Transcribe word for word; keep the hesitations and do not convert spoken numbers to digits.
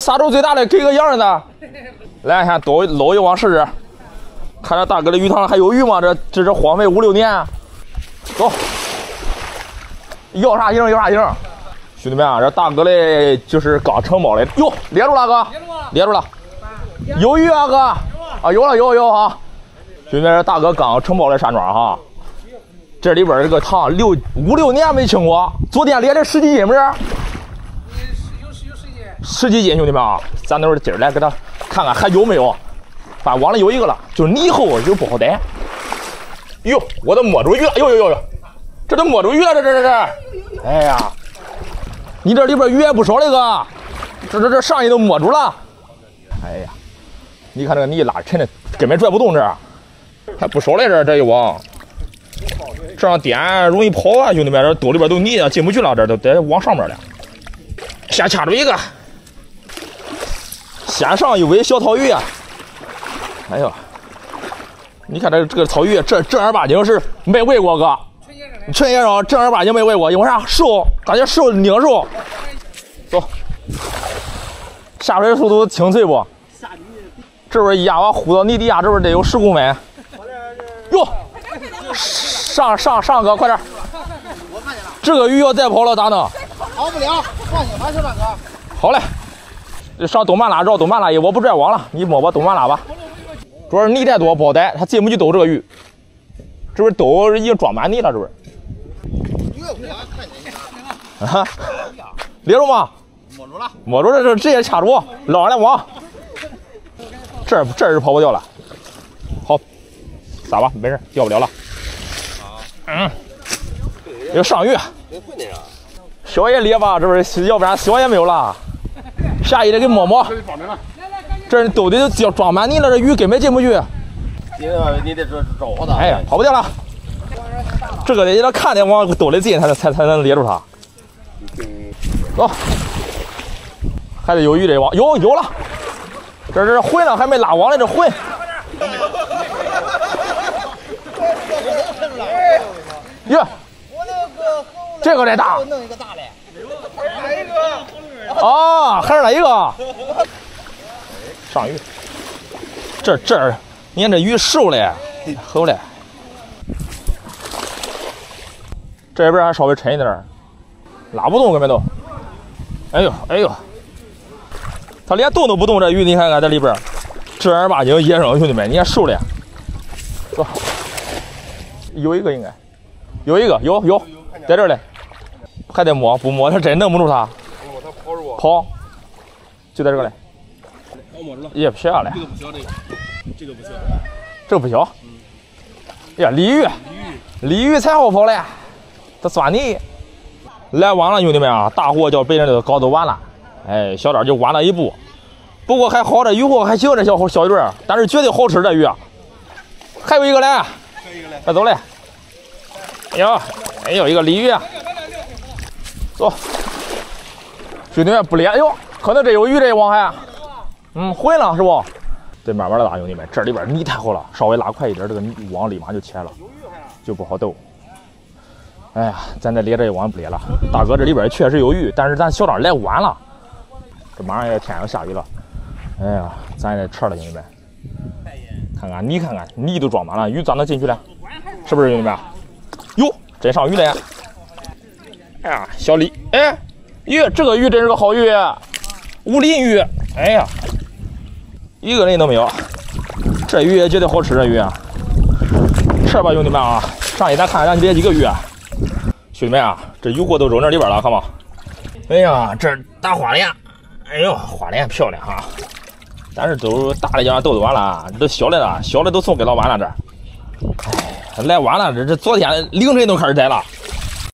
啥时候最大的给个样的？来，先多搂一网试试，看这大哥的鱼塘还有鱼吗？这这这荒废五六年，走，要啥型要啥型。兄弟们啊，这大哥嘞就是刚承包的，哟，连住了哥，连住了，有鱼啊哥，啊有了有有哈。兄弟们，这大哥刚承包的山庄哈，这里边这个塘六五六年没清过，昨天连了十几斤不是？十几斤，兄弟们啊，咱等会儿今儿来给他看看还有没有。反正网里有一个了，就是泥后就不好逮。哟，我都摸住鱼了，哟哟哟哟，这都摸住鱼了，这这这这，哎呀，你这里边鱼也不少那个，这这这上一都摸住了。哎呀，你看这个泥拉沉的，根本拽不动，这还不少来这这一网，这样颠容易跑啊，兄弟们，这兜里边都泥啊，进不去了，这都得往上面了。先掐住一个。先上一尾小草鱼啊！哎呦，你看这这个草鱼，这正儿八经是没喂过哥，纯野生，正儿八经没喂过，因为啥？瘦，感觉瘦拧瘦。走，下水速度清脆不？这边一压我呼到泥底下，这边得有十公分。哟，上上上哥，快点！这个鱼要再跑了咋弄？ 跑不了，放心吧，小大哥。 好嘞。上东半拉绕东半拉，我不拽网了，你摸摸东半拉吧。主要是泥太多不好逮，他进不去兜这个鱼。这边兜已经装满泥了，这边。啊，连住吗？ 摸住了， 摸住了，这直接掐住，捞上来网。这这是跑不掉了。好，撒吧，没事，掉不了了。嗯，有上鱼。小也咧吧，这边要不然小也没有了。下一得给摸摸，这兜里都装满泥了，这鱼根本进不去。 你得这找我的。 哎呀，跑不掉了。这个得让看得往兜里进，才才才能捏住它。走，还得有鱼这网，有有了。这这混了，还没拉网呢，这混。哟，这个得大。 弄一个大的。 啊，还是来一个上鱼，这这儿，你看这鱼瘦嘞，厚嘞，这边还稍微沉一点，拉不动根本都。哎呦哎呦，它连动都不动，这鱼你看看这里边，正儿八经野生，兄弟们，你看瘦嘞，走，有一个应该，有一个有有，在这儿嘞，还得摸，不摸它真弄不住它。跑，就在这个嘞。 我摸住了。 也不小嘞。 这个不小，这个，这个不小。 这个不小。 嗯。 呀，鲤鱼，鲤鱼才好跑嘞，它钻泥。来晚了，兄弟们啊，大货叫被人都搞走完了，哎，小点就晚了一步。不过还好，这鱼货还行，这小小鱼儿，但是绝对好吃这鱼。还有一个嘞， 还有一个嘞， 快走嘞。哎呦，哎呦，一个鲤鱼，走。兄弟们不咧，哎呦，可能这有鱼这网还，嗯，混了是不？得慢慢的打，兄弟们，这里边泥太厚了，稍微拉快一点，这个网立马就起来了，就不好兜。哎呀，咱这咧这一网不咧了，大哥这里边确实有鱼，但是咱小张来晚了，这马上也天要下雨了，哎呀，咱也撤了，兄弟们，看看你看看泥都装满了，鱼咋能进去了？是不是兄弟们？哟，真上鱼了！哎呀，小李，哎。鱼，这个鱼真是个好鱼，无鳞鱼。哎呀，一个人都没有。这鱼也绝对好吃，这鱼啊，吃吧，兄弟们啊！上一咱看咱这几个鱼，兄弟们啊，这鱼货都扔这里边了，看吧。哎呀，这大花鲢，哎呦，花鲢漂亮哈、啊！但是都大的讲都完了，这小的了，小的都送给老板了这。哎，来晚了，这这昨天凌晨都开始摘了。